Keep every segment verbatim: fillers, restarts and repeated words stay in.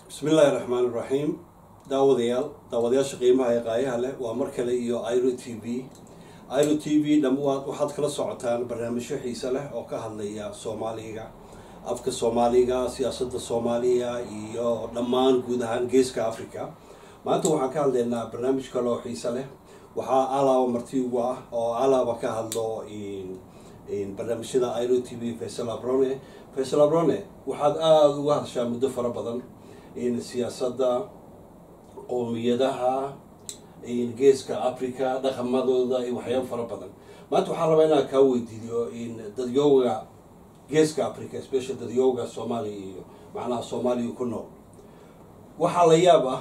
بسم الله الرحمن الرحيم. داوديال داوديال شقيمة هي قايها له ومركله إيو آيرو تي في آيرو تي في دموات واحد كلا صعتان برنامج حيسة له أو كهالليا سومالية أفك الصومالية سياسة الصومالية إيو لمان جودهان جيسك أفريقيا ما أنتوا حكال لنا برنامج كلا حيسة له وحا على ومرتيوا أو على وكهاللو إن إن برنامج هذا آيرو تي في فيصل أبروني فيصل أبروني واحد آه واحد شام مدفر بدن إن السياسة قوميتها إن جيسكا أفريقيا دخل ماذا وحياة فربنا ما تحرم أنا كوي ديو إن ديوغا جيسكا أفريقيا سبيشال ديوغا الصومالي معناها الصومالي كله وحاليابا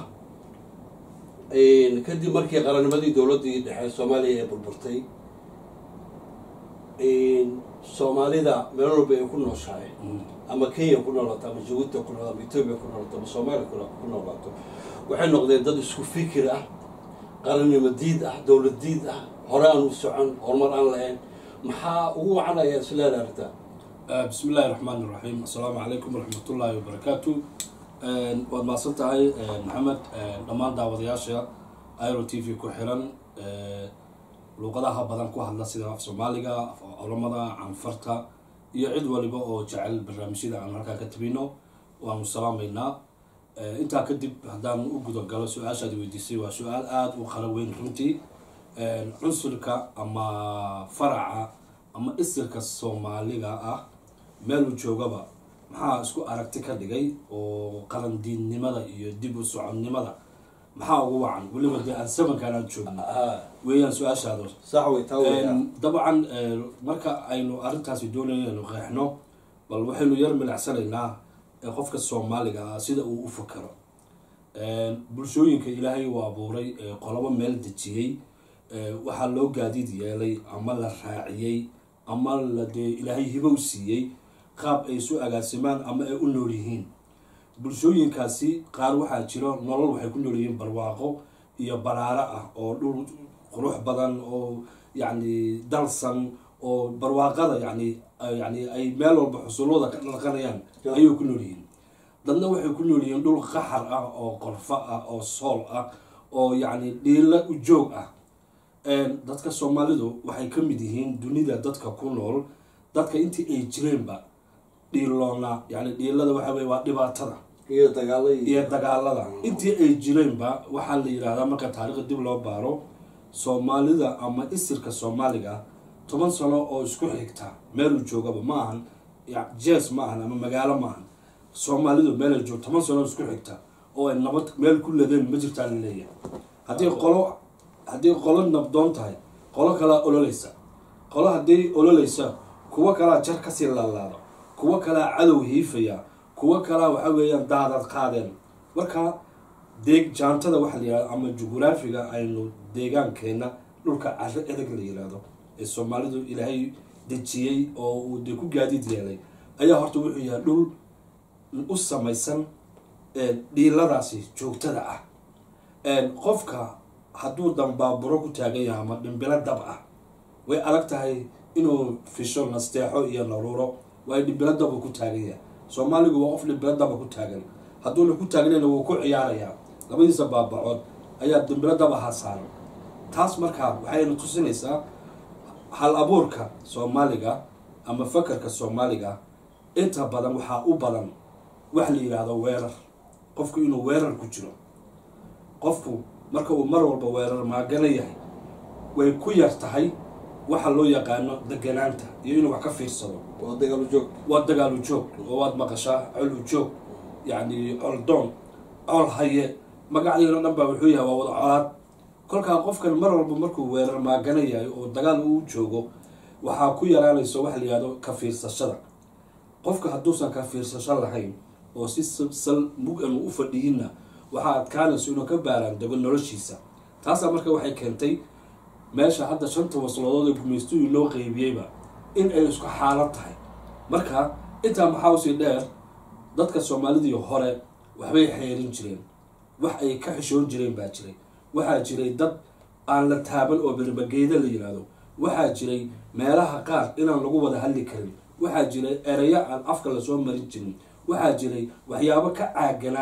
إن كدي مركي قرن مدي دولتي دحين الصومالية بالبرتي إن الصومالي ذا مرور بيكون نشاي أما كي يكون الله تام جوته يكون الله بيتوب يكون الله تام الصومالي يكون الله تام وحين نقدر ندرس شو فكرة قرن مديد دولة جديدة هران وسعان هرمران لين محا هو على يا سلالة رتا. بسم الله الرحمن الرحيم. السلام عليكم ورحمة الله وبركاته. وما صرت هاي محمد لما دعوة ياشيا آيرو تي في كحران لقدها بدن كوه الله سيدا في سوماليا في رمضان عن فرتا يعد ولبا أو جعل برنامج عن هركا كتبينه والسلام علينا. أنت كدب هدان وجود قالوا سؤال شادي ويديسي وسؤال آد وخلوين رنتي عنصرك أما فرع أما إسرك الصومالية آه ملو جوجبا محا اسكو أركتك دقي وقرن دين نمدا يدبو سعون نمدا محا هو عن ولا بدي أنسمك أنا تشوفنا وين سؤال شادو صحوي تاوي طبعا مركا أينو أرنتها سيدوني إنه غيحنو بل وحلو يرمي العسل إنها qofka Soomaaliga sida uu u fakaro ee bulshooyinka Ilaahay waa abuuray qolobo meel dejiyay waxa loo gaadiid yeelay ama la raaciyay ama la de Ilaahay hibo u siiyay qaab ay soo agaasimaan ama ay u nool yihiin bulshooyinkaasi qaar waxa jiro nolol waxay ku nool yihiin barwaaqo iyo baraara ah oo dhul qurux badan oo yaani dalsan oo barwaaqada yaani يعني أي مال وبحصولها كنقريان أيو كنولين ضمن وحي كنولين دول قحر أو قرفاء أو صول أو يعني ديلا وجوج أه دتك الصومالي دو وحي كم يدهين دنيا دتك كونول دتك أنتي أي جريم با ديلونا يعني ديلا ده وحي وادباتنا هي تقالي هي تقالي أنتي أي جريم با وحال يرادا ما كتاريخ دبلو بارو صومالي ده أما إسرك الصومالي toban sano oo isku xigta meel joogaba ma ahan ya jees ma ahan ama magaalo ma ahan Soomaalidu meel joog toban sano isku xigta oo ay nabad meel ku leedeen ma jirtaan leeyahay hadii qolo hadii qolo nabdoon tahay qolo kala ololeysa qolo hadii ololeysa kuwa kala jar ka sii laalaado kuwa kala cadow hiifaya kuwa kala waxa weeyaan daadad qaadeen marka deeg jaantada waxa la yiraahdo ama jugraafiga aynu deegaankeena dhulka carro adag la yiraahdo Soomaalidu Ilaahay dejiyay oo uu de ku gaadiid yeelay ayaa horta wuxuu yahay dhul u samaysan ee dhiiladaasi joogtada ah ee qofka haduu dambaaburo ku taagan yahay ama dhimbila dab ah way adag tahay inuu fisho nasteexo iyo naruuro way dhimbila dab ku taagan yahay Soomaaligu waa qof dhimbila dab ku taagan haduu ku taagnayna wuu ku ciyaaraya labadiisa baabacood ayaa dhimbila dab hasaaran taas markaa waxay tusinaysaa hal abuurka Soomaaliga ama fakarka Soomaaliga inta badan waxa u badan wax la yiraahdo weerar qofku inuu weerar ku jiro qofku marka uu mar walba weerar maagana yahay way ku yartahay waxa loo yaqaan daganaanta iyo inuu wax ka fiirsado waa dagaal joog waa dagaal joog oo waad maqashaa cul joog yaani ordoon ol haye magacyada dhan baa wuxuu yahay waa wada colaad kolka qofkan mar walba markuu weerar maagana yahay oo dagaal uu joogo waxa ku yaraanayso wax la yiraahdo ka fiirsashada qofka haduusan ka fiirsasho lahayn oo si sal mugan u fadhiyina waxa adkaanayso inuu ka baaran dago noloshiisa taas marka waxay keentay meesha hadda shanta wasloodood ee gumeystuhu loo qaybiyayba in ay isku xaalad tahay marka inta maxaa u sii dheer dadka Soomaalidu hore waxbay xeerin jireen wax ay ka xishoon jireen baa jiray waxaa jiray dad aan la taaban oo berbageeda la yiraahdo waxaa jiray meelaha qaar inaan lagu wada hadli karin waxaa jiray erayo aan afka la soo marin jirin waxaa jiray waxyaabo ka caaganaa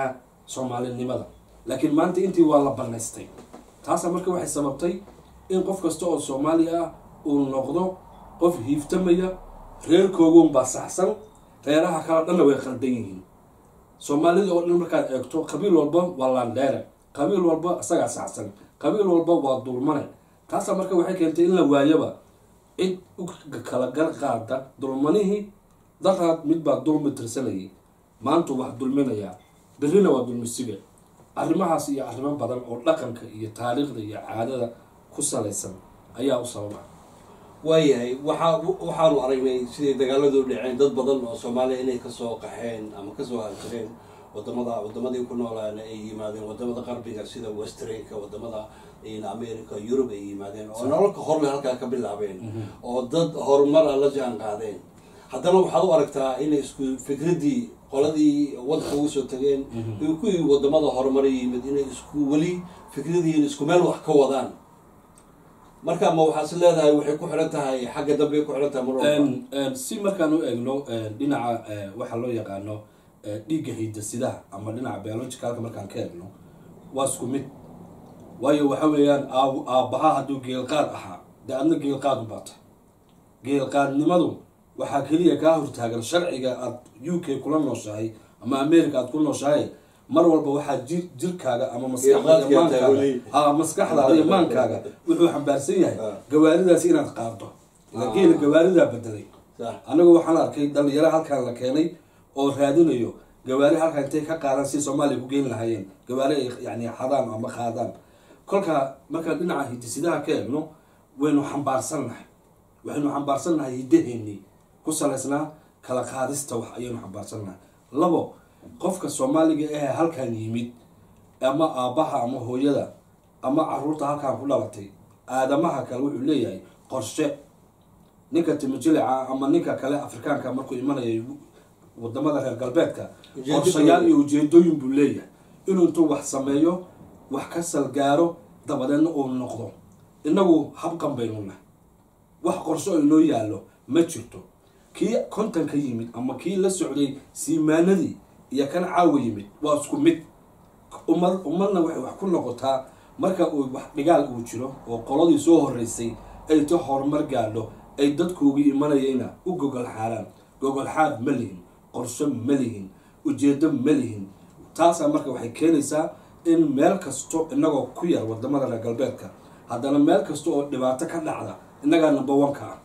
soomaalinimada laakiin maanta intii waa la banaystay taasa marka waxay sababtay in qof kasta oo soomaali ah uu noqdo qof hiiftamaya reerkoogun baa saxsan reeraha kala dhanna way khaldan yihiin soomaalida oo dhan markaad eegto qabiil walba waa laandheere qabiil walba isagaa saxsan qabiil walba waa dulmane taasa marka waxay keentay in la waayaba cid u kala gar qaada dulmanihii daraad mid baa dulmi tirsanayay maantu wax dulminayaa berrina waa dulmisiga arrimahaas iyo arrimo badan oo dhaqanka iyo taariikhda iyo caadada ku salaysan ayaa u sababa waayahay waxaa waxaanu aragnay siday dagaaladu dhaceen dad badan oo soomaaliya inay kasoo qaxeen ama kasoo halkareen wadamada wadamadii ku noolaana ay yimaadeen wadamada qarbiga sida westernka wadamada america yurub ay yimaadeen oo nololka horle halkaa ka bilaabeen oo dad horumar a la jaan qaadeen haddana waxaad u aragtaa inay isku fikradii qoladii wadka ugu soo tageen iyo kuwii wadamada horumar yimid inay isku weli fikradiin isku meel wax ka wadaan marka ma waxaas leedahay waxay ku xiran tahay xagga dambe ku xiran tahay mar si markaan u eegno dhinaca waxa loo yaqaano dhiigga hidasidaha ama dhinaca biologicalka markaan ka eegno waa isku mid waayo waxa weeyaan aabbaha hadduu geelqaad ahaa dee adna geelqaad u baata geelqaadnimadu waxaa keliya kaa hortaagan sharciga aad u k kula nooshahay ama america aad ku nooshahay mar walba waxaa jir jirkaaga ama maskaxdaada maankaaga ha maskaxdaada iyo maankaaga wuxuu xambaarsan yahay gawaaridaasi inaad qaado ila geela gawaaridaa bedelay anagu waxaan arkay dhalinyaro halkaan la keenay oo raadinayo gawaari halkaan intay ka qaadan si soomaaliya ku geyn lahaayeen gawaari ay yani xadaan ama qaadaan kolka markaan dhinaca hidisidaha ka eegno waynu xambaarsannahay waxaynu xambaarsannahay hiddaheenii ku salaysnaa kala qaadista wax ayaynu xambaarsannahay labo qofka soomaaliga ahee halkaan yimid ama aabbaha ama hooyada ama caruurta halkaan ku dhalatay aadamaha kale wuxuu leeyahay qorshe ninka timajilica ama ninka kale afrikaanka markuu imanaya wadamada reer galbeedka qorshayaal iyo ujeedooyin buu leeyahay inuu intuu wax sameeyo wax ka salgaaro dabadeedna uu noqdo inagu habqan baynu nahay wax qorsho oo inoo yaallo ma jirto kii kontanka yimid ama kii la socday siimaanadii iyo kan caawa yimid waa isku mid ummad ummadna waxay wax ku noqotaa marka uu wax dhigaal uu jiro oo qoladii soo horeysay ay ta horumar gaadho ay dadkuugi imanayayna u gogol xaaraan gogol xaad ma lihin qorsho ma lihin ujeedo ma lihin taasaa marka waxay keenaysaa in meel kasto inagoo ku yar wadamada reer galbeedka haddana meel kasta oo dhibaato ka dhacda innagaa number one ka ah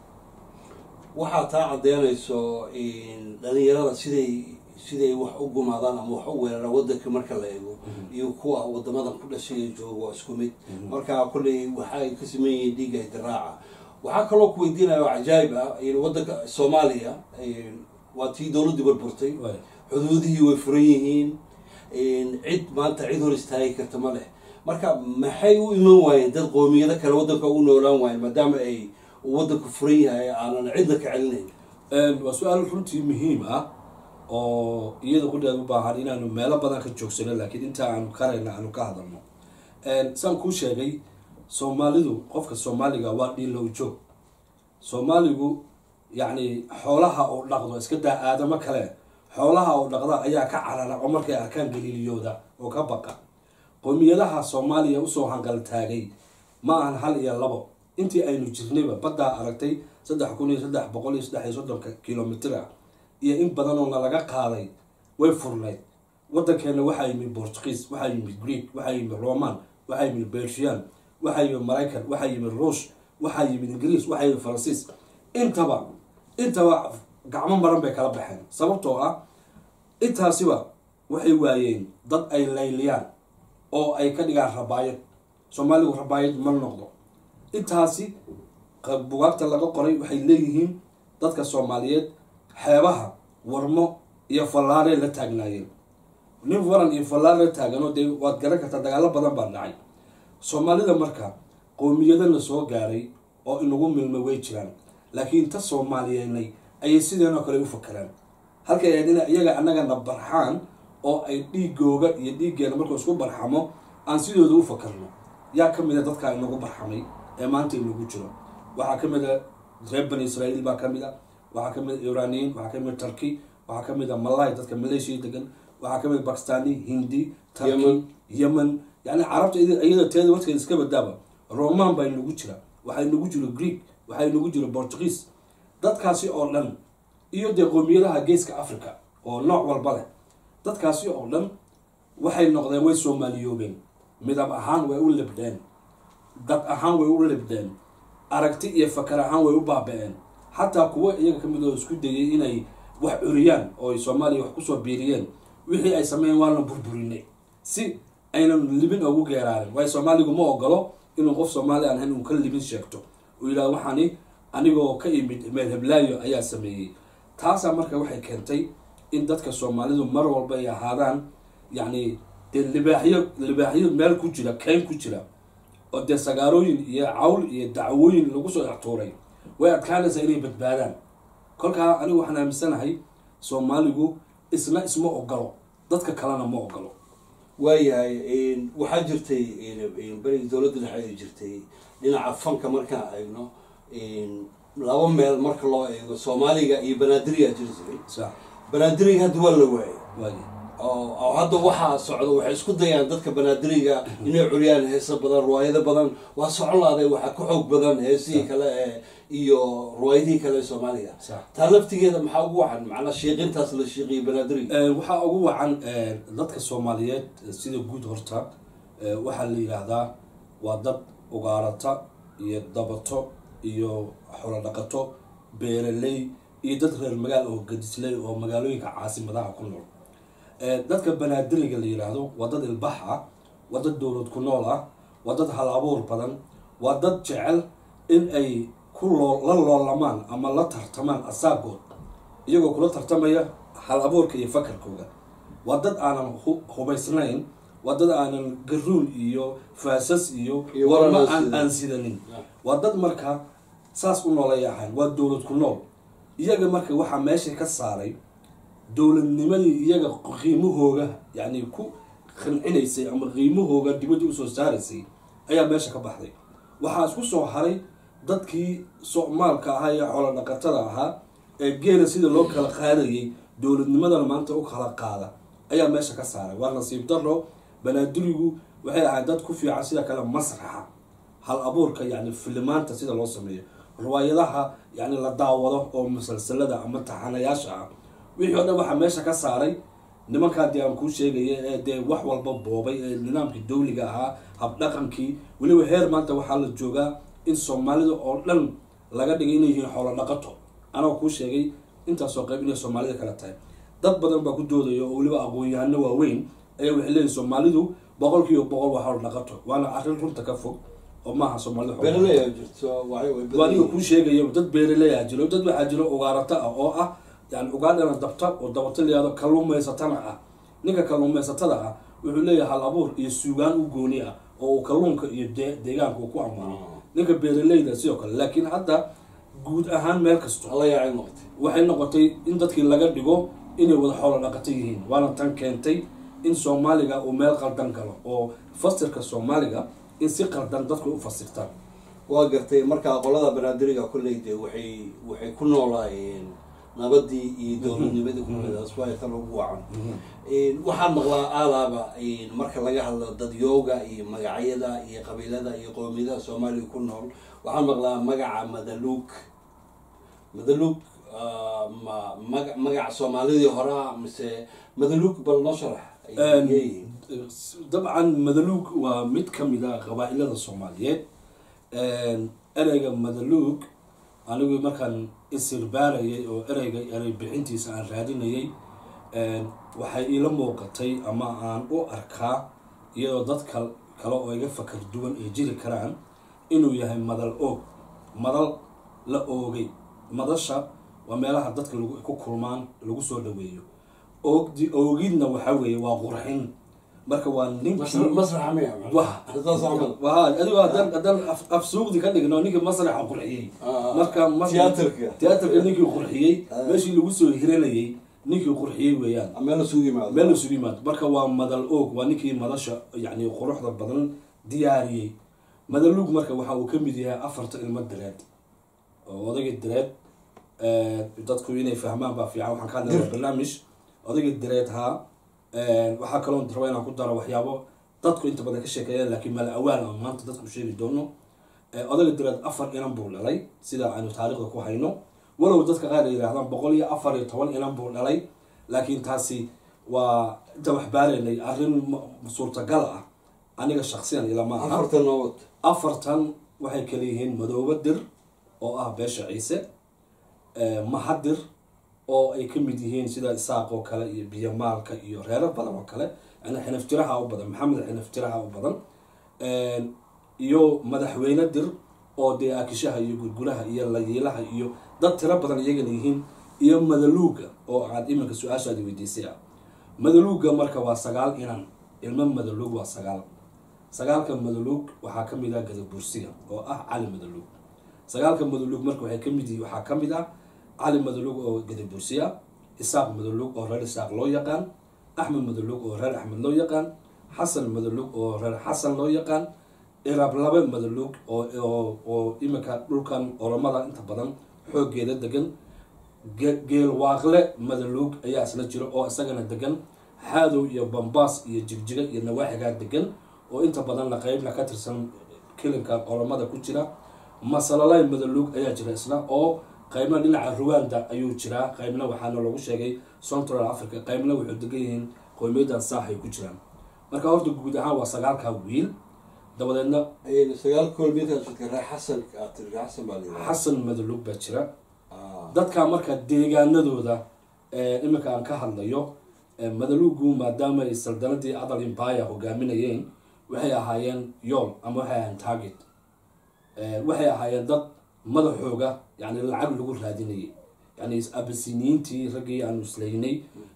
waxaa taa caddeynayso dhalinyarada siday siday wax u gumaadaan ama wax u weeraraan wadanka marka la eego iyo kuwa wadamadan ku dhashay jooga waa isku mid marka kolley waxay ka sameyn yihiin dhiigga diraaca waxaa kaloo ku weydiinaya oo cajaayib ah wadanka soomaaliya waa tii dowladdu burburtay xuduudihii way furan yihiin cid maanta cid hor istaagi karta ma leh marka maxay u iman waayeen dad qoomiyado kale wadanka u noolaan waayeen maadaama ay wadanku furan yahay aanan cidna ka celinayn waa su-aal runtii muhiim ah oo iyada qudheed u baahan inaanu meelo badan ka joogsano laakiin inta aanu karayna aanu ka hadalno saan kuu sheegay soomaalidu qofka soomaaliga waa dhiilow joog soomaaligu yacni xoolaha uu dhaqdo iska daa aadamo kale xoolaha uu dhaqda ayaa ka carara oo markay arkaan galiiliyooda oo ka baqa qoomiyadaha soomaaliya usoo hanqal taagay ma ahan hal iyo labo intii aynu jirnayba baddaa aragtay saddex kun iyo saddex boqol iyo saddex iyo soddonka kilomitr ah iyo in badan oo nalaga qaaday way furnayd wadankeena waxaa yimid portugiis waxaa yimid greek waxaa yimid roman waxaa yimid belgian waxaa yimid maraykan waxaa yimid ruush waxaa yimid ingiriis waxaa yimid faransiis intaba intaba gacmo maran bay kala baxeen sababtoo ah intaasiba waxay waayeen dad ay layliyaan oo ay ka dhigaan rabaayad soomaaligu rabaayad ma noqdo intaasi bugaagta laga qoray waxay leeyihiin dadka soomaaliyeed xeebaha warmo iyo fallaare la taagnaayeen nin waran iyo fallaare la taaganoo dee waad garan kartaa dagaalo badan baa dhacay soomaalida marka qoomiyadana soo gaaray oo inagu milmay way jiraan laakiin ta soomaaliyeennay ayay sideenoo kale u fakeraan halkay ahayd ina iyaga annagana barxaan oo ay dhiigooga iyo dhiiggeena markuu isku barxamo aan sidooda u fakarno yaa ka mid a dadkaa inagu barxamay ee maanta inagu jiro waxaa ka mid a reer bani israa'iil baa ka mid a waxaa ka mid a iraniyiin waxaa ka mid a turkey waxaa ka mid a malay dadka malaysia degan waxaa kamid bakistani, hindi, turkey, yemen, yani carabta iyada teeda warkeeda iska badaaba roman baa inagu jira, waxaa inagu jiro greek, waxaa inagu jiro portuguese, dadkaasi oo dhan iyo dee qoomiyadaha geeska africa oo nooc walba leh, dadkaasi oo dhan waxay noqdeen way soomaaliyoobeen, midab ahaan way u libdheen, dad ahaan way u libdheen, aragti iyo fakar ahaan way u baaba-een, xataa kuwa iyaga kamid oo isku dayay inay wax curiyaan oo ay soomaaliya wax kusoo biiriyeen, wixii ay sameeyeen waana burburinay si aynan libin ugu geeraarin. waayo soomaaligu ma ogolo inuu qof soomaali aan ahayn uu ka libin sheegto uu yidhaha waxaani anigoo ka imid meel heblaayo ayaa sameeyey. taasaa marka waxay keentay in dadka soomaalidu mar walba ay ahaadaan yacni dee libaaxyo libaaxyo meel ku jira, keyn ku jira, oo dee sagaarooyin iyo cawl iyo dacwooyin lagu soo extuuray, way adkaanaysaa inay badbaadaan. kolkaa anigu waxaan aaminsanahay soomaaligu isna isma ogolo, dadka kalena ma ogolo. waayahay waxaa jirtay berigii dowladda dhexe ay jirtay dhinaca fanka markaan eegno laba meel marka loo eego soomaaliga iyo banaadiriga jiri jiray. banaadiriga hadda waa la waayay oo hadda waxaa socdo waxay isku dayaan dadka banaadiriga inay curiyaan heeso badan, riwaayado badan, waa socon laaday waxaa ka xoog badan heesihii kale ee iyo riwaayadihii kale ee soomaaliga. taa laftigeeda maxaa ugu wacan macnaa shiiqintaas la shiiqiyo banaadiriga? waxaa ugu wacan dadka soomaaliyeed sida guud horta waxaa la yidhaahdaa waa dad ugaarata iyo dabato iyo xoolo dhaqato, beeraley iyo dad reer magaal oo gadisley oo magaalooyinka caasimadaha ku nool. dadka banaadiriga la yidhaahdo waa dad ilbax ah, waa dad dowlad ku nool ah, waa dad hal abuur badan, waa dad jecel in ay ku loo la loolamaan ama la tartamaan asaagood iyagoo kula tartamaya hal abuurka iyo fakarkooda. waa dad aanan hubaysnayn, waa dad aanan garuun iyo faasas iyo warma aan aan sidanin. waa dad marka saas u noolay ahayn, waa dowlad ku nool. iyaga marka waxaa meesha ka saaray dowladnimadii iyaga qiimahooga yani ku qancinaysay ama qiimahooga dibadda usoo saaraysay ayaa meesha ka baxday. waxaa isku soo haray dadkii soomaalka ahaa ee xoolo dhaqatada ahaa ee geela sida loo kala qaadayay dowladnimadana maanta u kala qaada ayaa meesha ka saaray. waa nasiib daro, banaadirigu waxay ahayd dad ku fiican sida kale masraxa, hal abuurka yani filimaanta sida loo sameeyo, riwaayadaha yani la daawado oo musalsalada ama taxanayaasha ah, wixii o dhan waxaa meesha ka saaray nimankaa dee aan kuu sheegaya ee dee wax walba boobay ee nidaamkii dawliga ahaa, habdhaqankii. weliba heer maanta waxaa la joogaa in soomaalida oo dhan laga dhigay inay yihiin xoolo dhaqato. anagoo kuu sheegay intaasoo qayb inay soomaalida kala tahay. dad badan baa ku doodaya oo weliba aqoon-yahano waaweyn ayaa waxay leeyihin soomaalidu boqol kiiba boqol waa xoolo dhaqato, waana arrin runta ka fog oo maaha soomaalida waa aniga kuu sheegayo. dad beeraleyaa jiro, dad waxaa jiro ugaarata ah oo ah yani ugaadhana dabta oo dabato layihahdo kalluumaysatana ah. ninka kalluumaysatada ah wuxuu leeyahay hal abuur iyo suugaan u gooni ah oo uu kalluunka iyo deegaanka uu ku ammaano. ninka beeraleyda sidoo kale. laakiin hadda guud ahaan meel kasto waxay noqotay in dadkii laga dhigo inay wada xoolo dhaqato yihiin. waana tan keentay in soomaaliga uu meel qaldan galo oo fasirka soomaaliga in si qaldan dadku u fasirtaan. waa gartay markaa qolada banaadiriga kolleyde waxay waxay ku noolaayeen nabadii iyo dowladnimadii kunoolaas waa tan ugu wacan. waxaan maqlaa aalaaba marka laga hadlo dad yooga iyo magacyada iyo qabiilada iyo qoomiyadaha soomaaliya ku nool, waxaan maqlaa magaca madaluug. madaluug ma maga magaca soomaalidii horaa mise madaluug bal noo sharax. dabcan madaluug waa mid kamid a qabaa-ilada soomaaliyeed. ereyga madaluug anigu markaan isirbaarayay oo ereyga erey bixintiisa aan raadinayay waxay iila muuqatay ama aan u arkaa iyadoo dadka kale oo iga fakar duwan ay jiri karaan inuu yahay madal oog, madal la oogay. madasha waa meelaha dadka lagu ku kulmaan lagu soo dhaweeyo. oogdi oogidna waxaa weeye waa qurxin. marka waa ninkii masraxa miya adigoo haddaan haddaan afsuuqdi ka dhigno ninkii masraxa qurxiyey. marka tiyaatarka tiyaatarka ninkii qurxiyey meeshii lagu soo hiranayay ninkii qurxiyey weeyaan, meel lasugu yimaado meel lasugu yimaado. marka waa madal oog, waa ninkii madasha yani quruxda badan diyaariyey. madaluug marka waxa uu kamid yahay afarta ilmo direed oo odayga direed dadku inay fahmaan baa fiican. waxaan ka hadlaya barnaamij odayga direed haa waxaa kaloo raba inaan ku daro waxyaabo dadku inta badan ka sheekeeyaan laakiin mala awaal aan maanta dadku sheegi doono. odaga direed afar inan buu dhalay sida aynu taariikhda ku hayno, walow dadka qaar ay yidhahdaan boqol iyo afar iyo toban inan buu dhalay, laakiin taasi waa inta wax baaraynay arrin suurtagal ah aniga shaksiyan ilama aha. afartan nood afartan waxay kala yihiin madoobe dir oo ah beesha ciise, mahadir oo ay ka mid yihiin sida isaaq oo kale iyo biyomaalka iyo reero badan oo kale, yani xinaftiraha u badan, maxamed xinaftiraha u badan, iyo madaxweyne dir oo dee aakishaha iyo gurguraha iyo layiilaha iyo dad tiro badan iyagana yihiin, iyo madaluuga oo aad iminka su-aashaadi weydiisay ah. madaluuga marka waa sagaal inan, ilmo madaluug waa sagaal. sagaalka madaluug waxaa ka mid ah gadabursiga oo ah cali madaluug. sagaalka madaluug marka waxay ka mid yihiin, waxaa ka mid ah cali madaluug oo gadabursi ah, isaaq madaluug oo reer isaaq loo yaqaan, axmed madaluug oo reer axmed loo yaqaan, xasan madaluug oo reer xasan loo yaqaan, irablabe madaluug oo oo iminka dhulkan oromada inta badan xoogeeda degan, geelwaaqle madaluug ayaa isla jiro oo isagana degan, xaadow iyo bambaas iyo jigjiga iyo nawaaxigaa degan oo inta badanna qeybna ka tirsan kilinka oromada ku jira. masalalay madaluug ayaa jira isna oo qaybna dhinaca ruwanda ayuu jiraa, qaybna waxaana lagu sheegay central africa, qaybna wuxuu degan yihiin qoymiyaddan saax ay ku jiraan. marka horta guud ahaan waa sagaalkaa wiil. dabadeedna sagaal kolmiyadka xasan xasan baa xasan madaluug baa jira. dadka marka deegaanadooda iminka aan ka hadlayo, madaluugu maadaama ay saldanadii adal empire hogaaminayeen, waxay ahaayeen yool ama waxay ahaayeen target, waxay ahaayeen dad madaxooga yani lacag lagu raadinayay. yani abasiniyiintii raggii aanu islaynay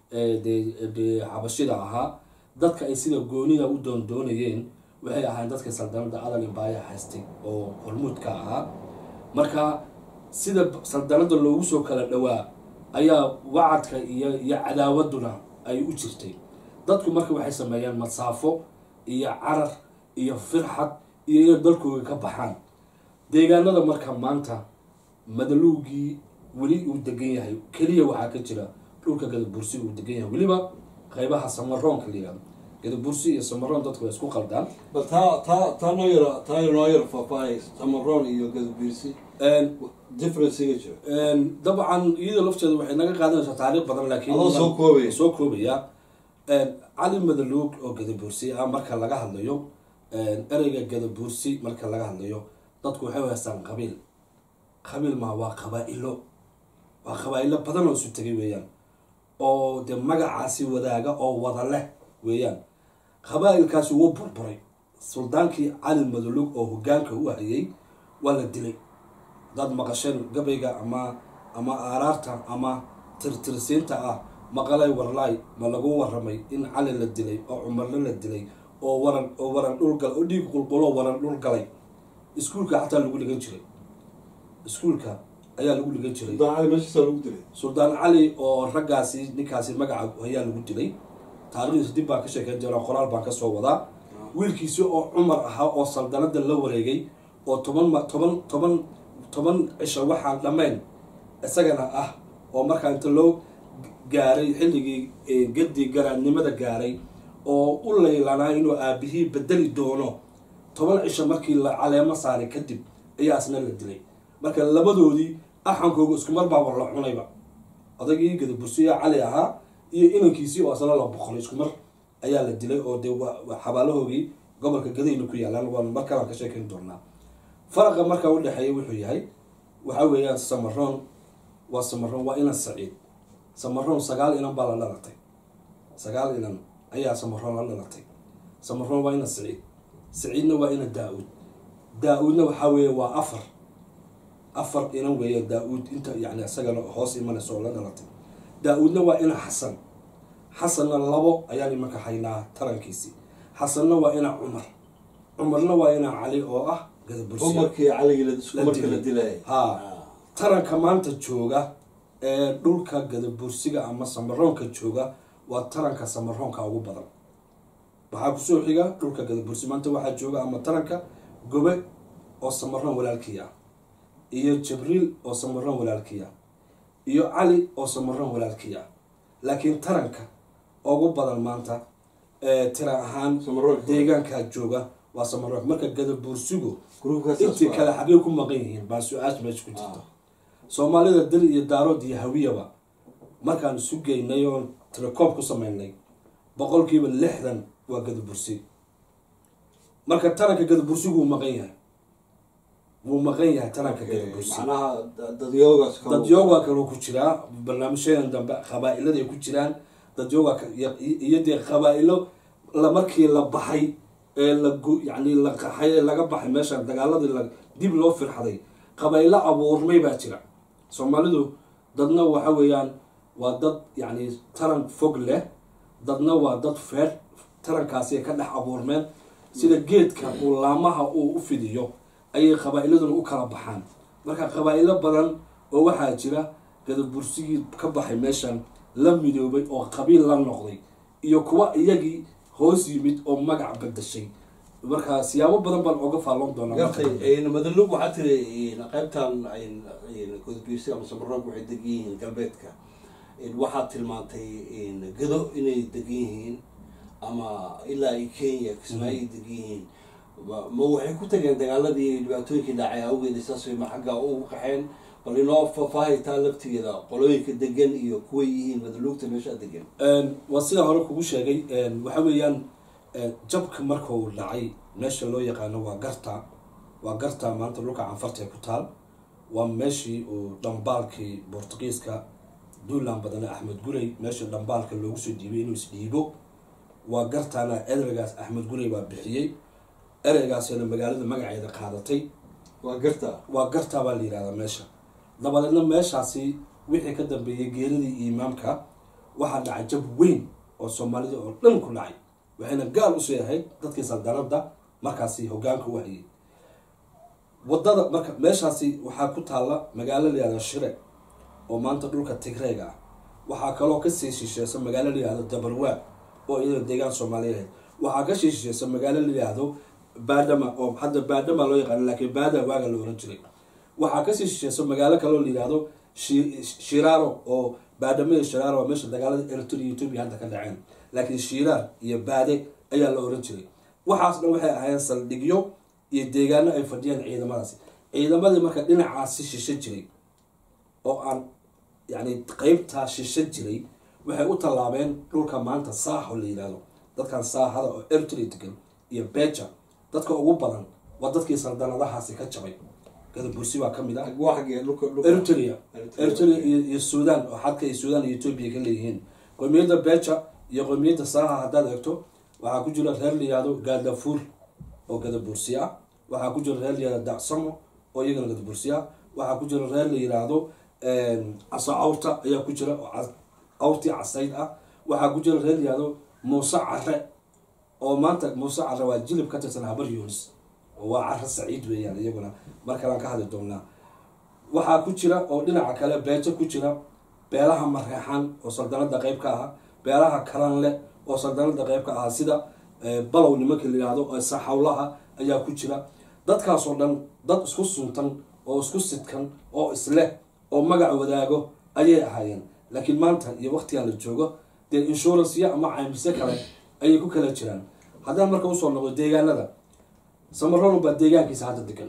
dee xabashida ahaa, dadka ay sida goonida u doondoonayeen waxay ahaayeen dadka saldanada adal empire haystay oo hormuudka ahaa. marka sida saldanada loogu soo kala dhawaa ayaa wacadka iyo iyo cadaawaduna ay u jirtay. dadku marka waxay sameeyeen masaafo iyo carar iyo firxad iyo inay dalkooga ka baxaan. deegaanada marka maanta madaluugii weli uu degan yahay keliya waxaa ka jira dhulka gadabursi uu degan yahay, weliba qaybaha samaroonka la yihahdo. gadabursi iyo samaroon dadku way isku qaldaan. bal taa taa taa noo yara taa noo yara faafaahay samaroon iyo gadabursi differencega jiro. dabcan iyada lafteeda waxay naga qaadanaysaa taariikh badan, laakiin adoo soo koobaya soo koobaya cali madaluug oo gadabursi ah marka laga hadlayo, ereyga gadabursi marka laga hadlayo dadku waxay u haystaan qabiil. qabiil ma waa qabaa-ilo, waa qabaa-ilo badan oo isu tegay weeyaan, oo dee magacaasi wadaaga oo wada leh weeyaan. qabaa-ilkaasi wuu burburay. suldaankii cali madaluug oo hogaanka u hayay waa la dilay. dad maqasheen gabayga ama ama aaraarta ama tirtirsiinta ah maqalay warlaay ma lagu waramay in cali la dilay oo cumarle la dilay oo waran oo waran dhul gal oo dhiig qulqulo waran dhul galay. iskuulka xataa lagu dhigan jiray, iskuulka ayaa lagu dhigan jiray. suldaan cali meeshiisa lagu dilay. suldaan cali oo raggaasi ninkaasi magaca ayaa lagu dilay. taariikhdiisa dib baan ka sheekeyn doonaa, qoraal baan kasoo wadaa. wiilkiisi oo cumar ahaa oo saldanada la wareegay oo toban toban toban toban cisho waxaan dhammayn isagana ah, oo markaa inta loo gaaray xilligii gadii garaadnimada gaaray oo u laylanaa inuu aabihii bedeli doono, toban cisho markii la caleemo saaray kadib ayaa isna la dilay. marka labadoodii axankooga isku mar baa war la cunayba. odagii gadabursiya cali ahaa iyo inankiisii oo asna la boqolay isku mar ayaa la dilay, oo dee xabaalahoogii gobolka gadayna ku yaalaan. waan mar kalaan ka sheekeyn doonaa. faraqa markaa u dhexeeya wuxuu yahay waxaa weeyaan samaroon waa samaroon waa inan saciid. samaroon sagaal inan baa la dhalatay, sagaal inan ayaa samaroon la dhalatay. samaroon waa inan saciid, saciidna waa inan daa-uud, daa-uudna waxaa weeye waa afar afar inan weeya daa-uud inta yani isagana hoos imanaysa oo la dhalatay. daa-uudna waa inan xasan, xasanna labo ayaan imanka haynaa tarankiisii. xasanna waa inan cumar, cumarna waa inan cali oo ah umarkii caligii isku marka la dilay. ha taranka maanta jooga ee dhulka gadabursiga ama samaroonka jooga waa taranka samaroonka ugu badan. waxaa kusoo xiga dhulka gadabursi maanta waxaa jooga ama taranka gobe oo samaroon walaalkii ah, iyo jibriil oo samaroon walaalkii ah, iyo cali oo samaroon walaalkii ah. laakiin taranka ugu badan maanta tira ahaan deegaankaa jooga waa Samaroon. marka gadabuursigu intii kale xagee ku maqan yihiin baa su-aasha meesha ku jirta. Soomaalida dil iyo daarood iyo hawiyaba markaan isu geynay oo tirakoob ku sameynay boqolkiiba lixdan waa gadabursi. marka taranka gadabursigu wuu maqan yahay wuu maqan yahay taranka gadabursi. macnaha dadyoogaas dadyooga kale ku jiraa barnaamijyadan dambe qabaa'ilada ay ku jiraan dadyooga iyo dee qabaa'ilo la markii la baxay ee la yani la qaxay ee laga baxay meesha dagaaladii la dib loo firxaday qabaa'ilo abuurmay baa jira. Soomaalidu dadna waxa weeyaan waa dad yani taran fog leh, dadna waa dad feer tarankaasi ka dhex abuurmeen sida geedka uu laamaha uu u fidiyo ayay qabaa'iladuna u kala baxaan. marka qabaa'ilo badan oo waxaa jira gadabursigii ka baxay meeshan la midoobay oo qabiil la noqday iyo kuwa iyagii hoos yimid oo magac bedeshay. marka siyaabo badan baan uga faalloon doonaa. gartay madalug waxaa tiri qaybtan gadabursi ama Samaroon waxay degan yihiin galbeedka. waxaad tilmaantay gado inay degan yihiin ama ilaa ay Kenya Kismaayo ay degan yihiin. ma waxay ku tageen dagaaladii dhibaatooyinkii dhacay awgeed saas way ma xagga ugu qaxeen bal inoo faahfaahitaa laftigeeda qolooyinka degan iyo kuway yihiin madalugta meesha degan. waa sida hore kugu sheegay waxa weeyaan jabka markuu dhacay meesha loo yaqaano waa garta waa garta maanta dhulka canfarta ku taal. waa meeshii uu dhambaalkii Boortaqiiska duulaan badan Axmed Gurey meesha dhambaalka loogu soo dhiibay inuu isdhiibo. waa gartaana ereygaas Axmed Gurey baa bixiyay. ereygaasina magaalada magaceeda qaadatay. waa garta waa garta baa la yiraahdaa meesha. dabadeedna meeshaasi wixii ka dambeeyay geeridii imaamka waxaa dhacay jab weyn oo Soomaalida oo dhan ku dhacay. waxayna gaal u soo yahay dadkii saldanada markaasi hoggaanka u hayay. wadada marka meeshaasi waxaa ku taala magaalo la yiraahdo Shire oo maanta dhulka Tigreega ah. waxaa kaloo ka sii shisheeyay magaalo la yiraahdo Dabarwa oo iyada deegaan Soomaaliyeed. waxaa ka sii shisheeyay magaalo la yiraahdo Baadama oo hadda Baadama loo yaqaan laakiin Baada waaga la oran jiray. waxaa ka sii shisheeyay magaalo kale oo la yiraahdo Shiraaro oo Baadama iyo Shiraaro waa meesha dagaalada Eritrea iyo Ethiopia hadda ka dhaceen. laakiin Shiraar iyo Baade ayaa la oran jiray. waxaas dhan waxay ahaayeen saldhigyo iyo deegaano ay fadhiyaan ciidamadaasi. ciidamadii marka dhinacaasi shishe jiray oo aan yani qaybtaa shishe jiray waxay u tallaabeen dhulka maanta Saaxo la yiraahdo. dadkan Saaxada oo Eritrea degan iyo Beja dadka ugu badan waa dadkii saldanadahaasi ka jabay. gadabursi baa kamid ah Eritrea Eritrea iyo Suudaan oo xadka ay Suudaan iyo Ethiopia ka leeyihiin. qowmiyadda Beja iyo qowmiyadda Saaxa haddaad eegto waxaa ku jira reer la yiraahdo Gaadafuur oo gadabursi ah. waxaa ku jira reer la yiraahdo Dacsamo oo iyagana gadabursi ah. waxaa ku jira reer la yiraahdo Asa Awrta ayaa ku jira oo awrtii casayd ah. waxaa ku jira reer la yiraahdo Muuse Care oo maanta Muuse Care waa jilib ka tirsan Habar Yunis oo waa Care Saciid weeyaan iyaguna marka aan ka hadli doonaa. waxaa ku jira oo dhinaca kale Beja ku jira beelaha Mareexan oo saldanada qayb ka ah. beelaha Karanle oo saldanada qayb ka ah sida Balow nimanka la yiraahdo oo Saxawlaha ayaa ku jira. dadkaas oo dhan dad isku suntan oo isku sidkan oo isleh oo magac wadaago ayay ahaayeen. laakiin maanta iyo waqtiga la joogo dee insurance ama caymis kale ayay ku kala jiraan. haddaan marka u soo noqdo deegaanada Samaroon baa deegaankiisa hadda degan.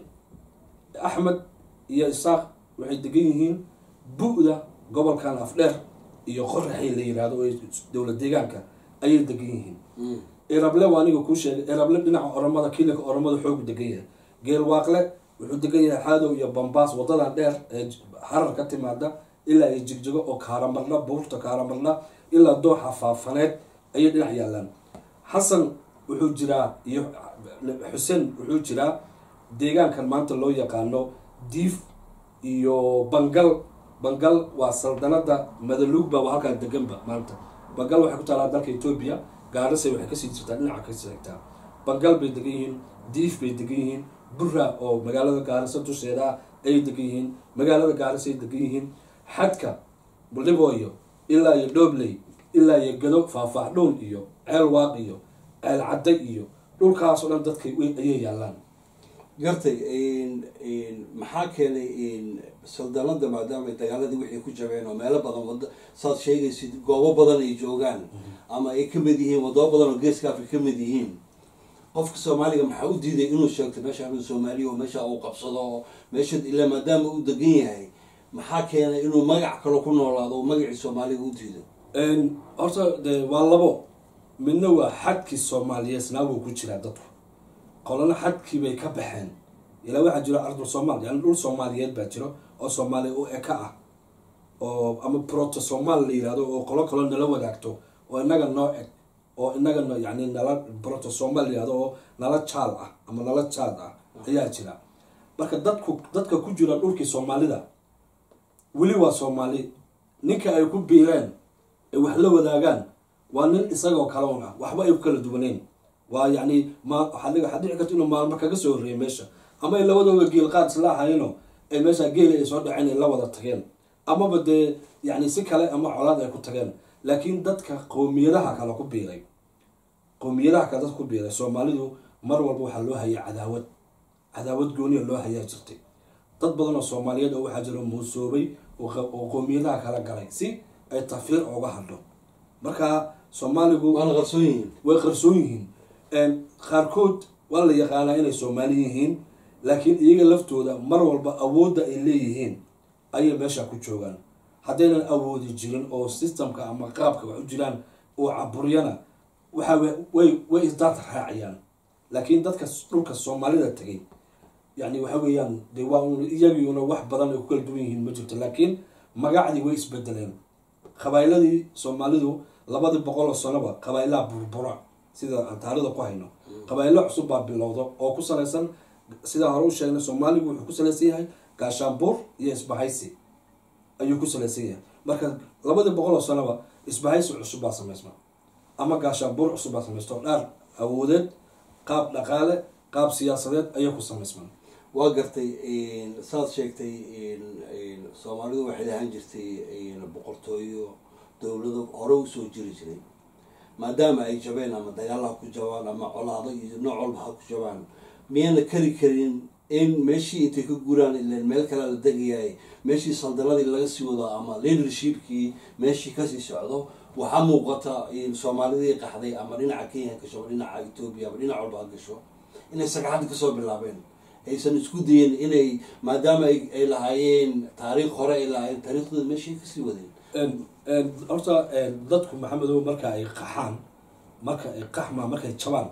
Axmed iyo Isaaq waxay degan yihiin bu'da gobolkan Afdheer iyo Qorraxay la yiraahdo oo dowlad deegaanka ayay degan yihiin. Erable waa aniga ku sheegay Erable dhinaca Oromada kiilka Oromada xoog degan yahay. Geelwaaqle wuxuu degan yahay Xaadow iyo Bambaas wadada dheer ee Harar ka timaada ilaa ay Jigjigo oo Kaaramarna buurta Kaaramarna ilaa Dooxa Faafaneed ayay dhinac yaalaan. Xasan wuxuu jiraa iyo Xuseen wuxuu jiraa deegaankan maanta loo yaqaano Diif iyo Bangal. Bangal waa saldanada Madalug baa halka deganba maanta. Bangal waxay ku taalaa dalka Ethiopia. Gaarisa waxay ka sii jirtaa dhinaca ka sii Bangal bay degan yihiin. Diif bay degan yihiin. Burra oo magaalada Gaarisa dusheeda ay degan yihiin. magaalada Gaarisa ay degan yihiin. xadka Buliboyo ilaa iyo Dhobley ilaa iyo Gado Faafaaxdhoon iyo Ceel Waaq iyo Ceel Cadde iyo dhulkaas oo dhan dadka ayay yaalaan. gartay maxaa keenay saldanada maadaama ay dagaaladii wixii ku jabeen oo meelo badan wada saad sheegaysid goobo badan ay joogaan ama ay kamid yihiin wadamo badan oo geeska afrika kamid yihiin qofka soomaaliga maxaa u diiday inuu sheegto meesha anu soomaaliya oo meesha uu qabsado oo meesha ilaa maadaama uu degan yahay maxaa keenay inuu magac kale ku noolaado oo magacii soomaaliga u diido horta de waa labo midna waa xadkii soomaaliyeed naabuu ku jiraa dadku qolana xadkii bay ka baxeen ilaa waxaa jiro ardul soomaal yani dhul soomaaliyeed baa jiro oo soomaaliya u eka ah oo ama proto somaal la yihahdo oo qolo kalo nala wadaagto oo inaga noo eg oo inaga yani nala proto somaal la yihahdo oo nala jaal ah ama nala jaad ah ayaa jira marka dadku dadka ku jira dhulkii soomaalida weli waa soomaali ninka ay ku biireen ay wax la wadaagaan waa nin isagoo kale un ah waxba ay ku kala duwaneyn waa yani ma waxaa dhici karta inuu maalmo kaga soo horreeyay meesha ama ay labadooda geel qaad isla ahayno ay meesha geeli ay soo dhaceen ay la wada tageen amaba dee yani si kale ama colaad ay ku tageen laakiin dadka qowmiyadaha kale ku biiray qowmiyadaha kale dadka ku biiray soomaalidu mar walba waxaa loo hayay cadaawad cadaawad gooniya loo hayaa jirtay dad badan oo soomaaliyeed oo waxaa jiro muusoobay oo qowmiyadaha kala galay si ay tafiir ooga hadho marka soomaaligu waana qarsoon yihiin way qarsoon yihiin qaarkood waa la yaqaanaa inay soomaali yihiin laakiin iyaga laftooda mar walba awoodda ay leeyihiin ayay meesha ku joogaan haddaynan awoodi jirin oo systemka ama qaabka wax u jiraan oo caburyana waxa way way isdaad raacayaan laakiin dadka dhulka soomaalida tagay yani waxa weeyaan dee waa un iyagiuna wax badan ay ku kala duwan yihiin ma jirto laakiin magacdii way isbedeleen qabaa'iladii soomaalidu labadii boqol oo sanoba qabaa'ilaha burbura sida aan taarida ku hayno qabaa'ilo cusub baa bilowda oo ku salaysan sidaa hore u sheegnay soomaaligu wuxuu ku salaysan yahay gaashaanbuur iyo isbahaysi ayuu ku salaysan yahay marka labadii boqol oo sanoba isbahaysi cusub baa samaysma ama gaashaanbuur cusub baa samaysto dhaar awoodeed qaab dhaqaale qaab siyaasadeed ayay ku samaysmaan waa gartay saad sheegtay soomaalidu waxay lahaan jirtay boqortooyo dowlado hore usoo jiri jiray maadaama ay jabeen ama dagaal ha ku jabaan ama colaado iyo nooc walba ha ku jabaan miyayna kari karin in meeshii intay ka guraan ilan meel kale la degayahay meeshii saldaladii laga sii wado ama leadershipkii meeshii kasii socdo waxaa muuqata soomaalidii qaxday ama dhinaca kenya ha gasho ama dhinaca etoobiya ama dhinac walba ha gasho inay sagxaddi kasoo bilaabeen aysan isku dayen inay maadaama ay lahaayeen taariikh hore ay lahaayeen taariikhdooda meeshii kasii wadeen horta dadku maxamedow marka ay qaxaan marka ay qaxmaa markay jabaan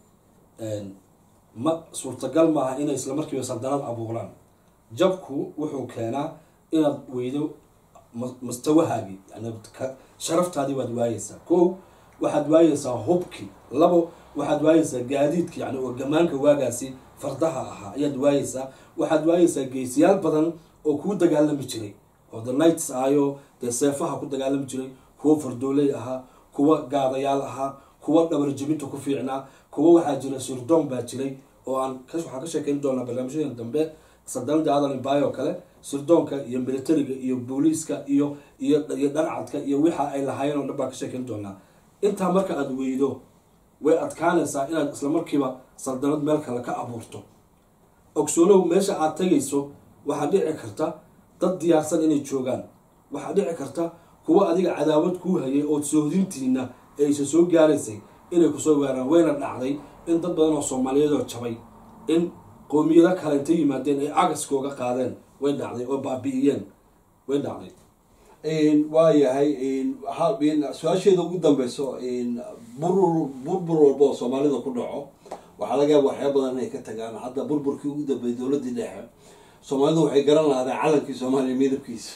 ma suurtagal maaha inay isla markiiba saldanad abuuraan jabku wuxuu keenaa inaad weydo mustawahaagii yani sharaftaadii waad waayeysaa kow waxaad waayeysaa hubki labo waxaad waayeysaa gaadiidki yani oo gamaanka waagaasi fardaha ahaa ayaad waayeysaa waxaad waayeysaa geesiyaal badan oo kuu dagaalami jiray oo the nights ahayo dee seefaha ku dagaalami jiray kuwa fardooley ahaa kuwa gaadayaal ahaa kuwa dhabar jebinta ku fiicnaa kuwa waxaa jira sirdoon baa jiray oo aan waxaan ka sheekeyn doonaa barnaamijyadan dambe saldanadii adan baay oo kale sirdoonka iyo militariga iyo booliiska iyo iyo iyo dharcadka iyo waxa ay lahaayeen oo dhan baan ka sheekeyn doonaa intaa marka aada weydo way adkaanaysaa inaad isla markiiba saldanad meel kale ka abuurto ogsoonow meesha aad tagayso waxaa dhici karta dad diyaarsan inay joogaan waxaa dhici karta kuwa adiga cadaawad kuu hayay ood soohdintiina aysa soo gaaraysay inay kusoo weeraan wayna dhacday in dad badan oo soomaaliyeed oo jabay in qowmiyado kale inta yimaadeen ay agaskooga qaadeen way dhacday oo baabi'iyeen way dhacday waa yahay su-aasheeda ugu dambeyso burbur burbur walba oo soomaalida ku dhaco waxaa laga yaaba waxyaa badan inay ka tagaan hadda burburkii ugu dambeeyay dowladii dhexe soomaalidu waxay garan lahaadeen calankii soomaaliya midabkiisa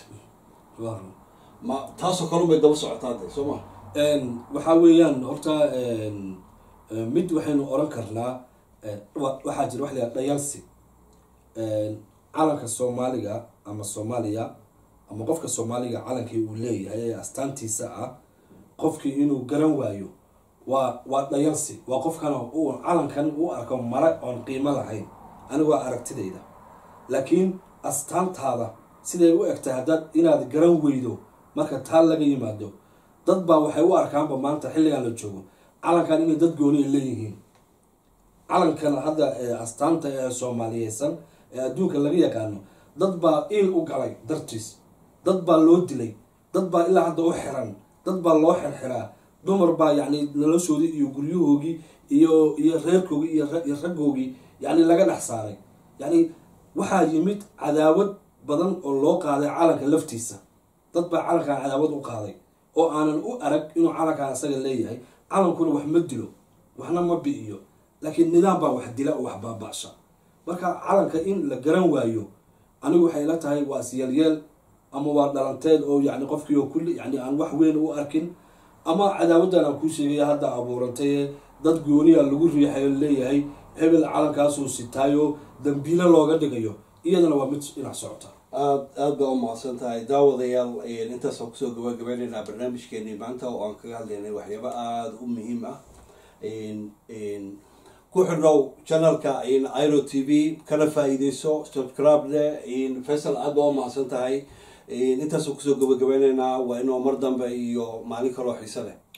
ma taasoo kalun bay daba socotaa de soo ma waxaa weeyaan horta mid waxaynu oran karnaa waxaa jira wax la yihahda dhayalsi calanka soomaaliga ama soomaaliya ama qofka soomaaliga calankii uu leeyahay ee astaantiisa ah qofkii inuu garan waayo waa waa dhayalsi waa qofkan uu calankan u arko mara oon qiimo lahayn aniga waa aragtidayda laakiin astaantaada siday u egtahay haddaad inaad garan weydo marka taa laga yimaado dad baa waxay u arkaanba maanta xilligan la joogo calankan inay dad gooni ay leeyihiin calankana hadda astaanta ee soomaaliyeysan ee adduunka laga yaqaano dad baa iil u galay dartiis, dad baa loo dilay, dad baa ilaa hadda u xiran, dad baa loo xirxiraa, dumar baa yacni noloshoodii iyo guryahoogii iyo iyo reerkoogii iyo raggoogii yacni laga dhex saaray. yacni waxaa yimid cadaawad badan oo loo qaaday calanka laftiisa. dad baa calankan cadaawad u qaaday oo aanan u arag inuu calankan isaga leeyahay. calankuna wax ma dilo, waxna ma bi'iyo, laakiin nidaam baa wax dila oo wax baaba'sha. marka calanka in la garan waayo anigu waxay la tahay waa siyalyeel ama waa dhalanteed oo yacni qofkii oo kulli yacni aan wax weyn u arkin, ama cadaawaddan aan kuu sheegaya hadda abuurantay dad gooniya lagu riixayo leeyahay hebel calankaasuu sitaayo dambiilo looga dhigayo, iyadana waa mid dhinac socota. aad aad baa u mahadsan tahay daawadayaal. intaasoo kusoo gabagabaynaynaa barnaamijkeenii maanta oo aan kaga hadlaynay waxyaabo aada u muhiim ah. ku xidhnow channelka iro t v kana faa-iideyso, subscribe le. faysal aad baa u mahadsan tahay. intaasoo kusoo gabagabaynaynaa waa inuu mar dambe iyo maalin kaloo xiise leh.